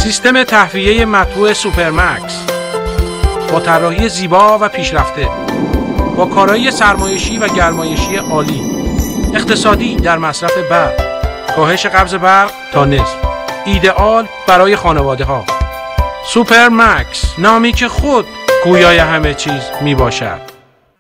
سیستم تهویه مطبوع سوپرمکس با طراحی زیبا و پیشرفته، با کارایی سرمایشی و گرمایشی عالی، اقتصادی در مصرف برق، کاهش قبض برق تا نصف، ایدئال برای خانواده ها. سوپرمکس، نامی که خود گویای همه چیز می باشد.